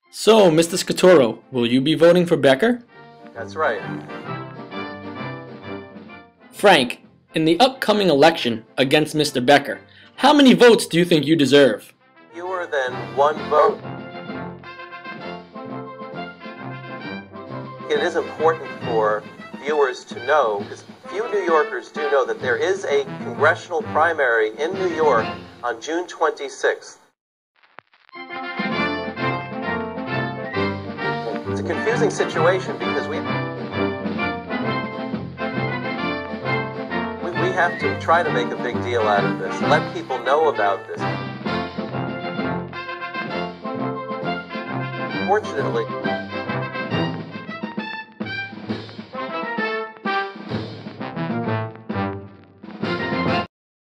So, Mr. Scaturro, will you be voting for Becker? That's right. Frank, in the upcoming election against Mr. Becker, how many votes do you think you deserve? Fewer than one vote. It is important for viewers to know, because few New Yorkers do know, that there is a congressional primary in New York on June 26th. It's a confusing situation because we have to try to make a big deal out of this, let people know about this. Fortunately,